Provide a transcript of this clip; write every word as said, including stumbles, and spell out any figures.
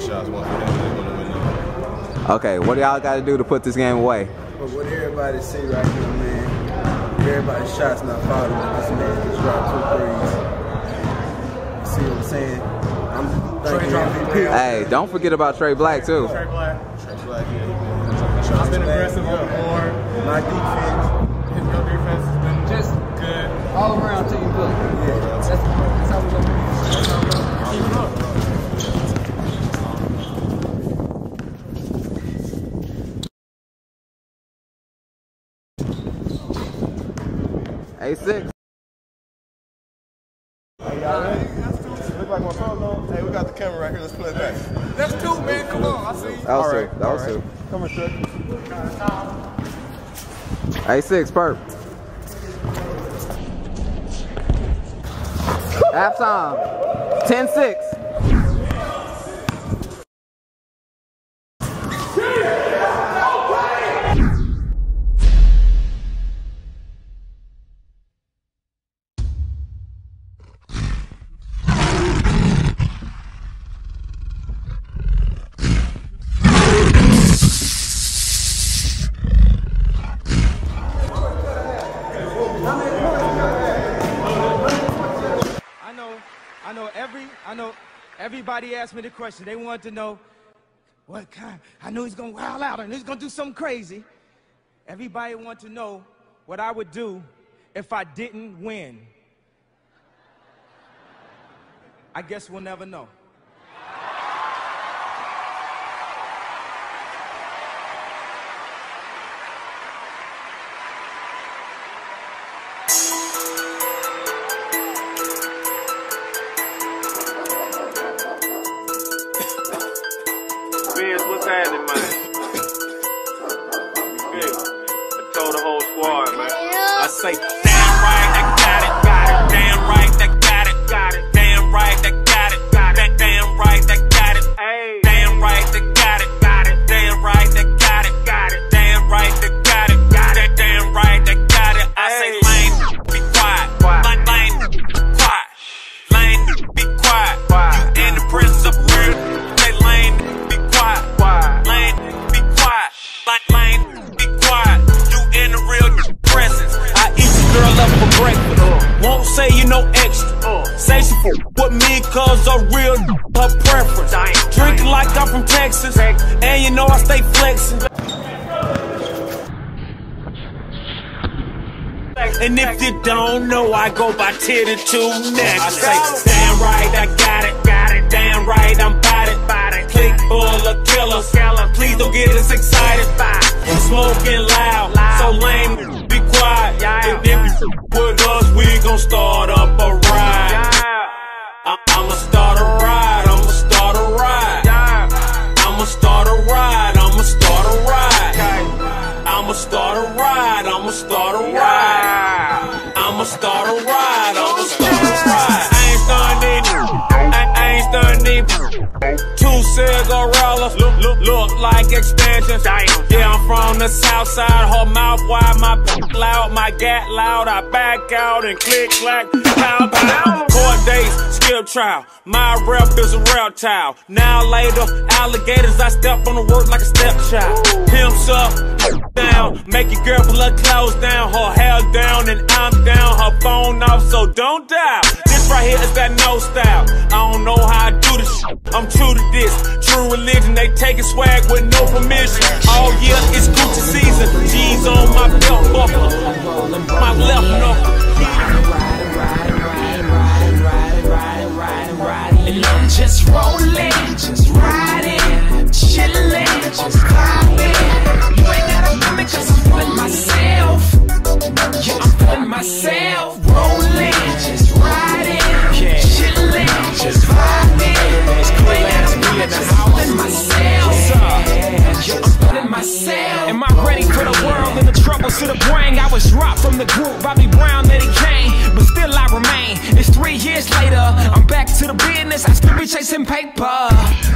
shots, one for them, and they're gonna win them. Okay, what do y'all got to do to put this game away? But what everybody see right here, man, everybody's shots not falling, but this man just dropped two threes. See what I'm saying? I'm thinking M V P. Hey, don't forget about Trey Black, too. Trey Black. Trey Black, yeah. He's been aggressive on the board. My defense. His real defense has been just good. All around team play. Yeah, that's, that's how we're going to be. That's how we're going to keep it up. A six. Hey, y'all ready? Look like my phone on. Hey, we got the camera right here. Let's play it back. That's two, man. Come on. I see you. That was All two. right. That was All two. right. Come on, Trey. A six, perp. Halftime. ten six. I know every, I know everybody asked me the question. They wanted to know what kind. I knew he's gonna wild out and he's gonna do something crazy. Everybody wanted to know what I would do if I didn't win. I guess we'll never know. What's happening, man? Yeah. I told the whole squad, man. I say, damn right, I got it, got it. Damn right, I got it, got it. Damn right, I got it, got it. Damn right, I got it. Hey. Damn right, I got it, got it. Damn right, I got it, got it. Damn right, I got it, got it. Damn right, I got it. I say, lane, be quiet. Lane, lane, quiet. Lane, be quiet. You in the presence of real. Say, lane, be quiet. Lane, be quiet. Lane, be quiet. You in the real presence. I eat your girl up for breakfast. Won't say you know extra. Say she f with me cause a real her preference. Drinking like I'm from Texas. And you know I stay flexing. And if you don't know, I go by ten and two next. I say, damn right, I got it, got it. Damn right, I'm bout it, bout it. Click full of killers. Please don't get us excited. Smoking loud, so lame, be quiet. And if you with us, we gon' start up a ride. I I'ma start a ride, I'ma start a ride. I'ma start a ride, I'ma start a ride. I'ma start a ride, I'ma start a ride. I'ma start a ride, I'ma start a ride. I ain't starting it, I, I ain't starting it. Two cigarillas, look, look, look like extensions. Yeah, I'm from the south side, her mouth wide, my p loud, my gat loud. I back out and click clack, pow pow. Court dates, skip trial. My rep is a reptile. Now later, alligators, I step on the work like a stepchild. Pimps up, down, make your girl pull her clothes down, her hair down, and I'm down, her phone off, so don't dial. This right here is that no style. I don't know how I do this shit. I'm true to this. True religion, they taking swag with no permission. All year it's Gucci season. G's on my belt buckle, my left knuckle. And I'm just rolling, just riding, chilling, just vibing. You ain't gotta feel me cause I'm feeling myself. Yeah, I'm feeling myself. Rolling, just riding, chilling, just vibing. You ain't gotta feel me cause I'm feeling myself. Yeah, I'm feeling myself. Am I ready for the world and the troubles to the brain? I was dropped from the group, Bobby Brown, that he came, but still I remain. It's three years later, I'm back to the business, I still be chasing paper.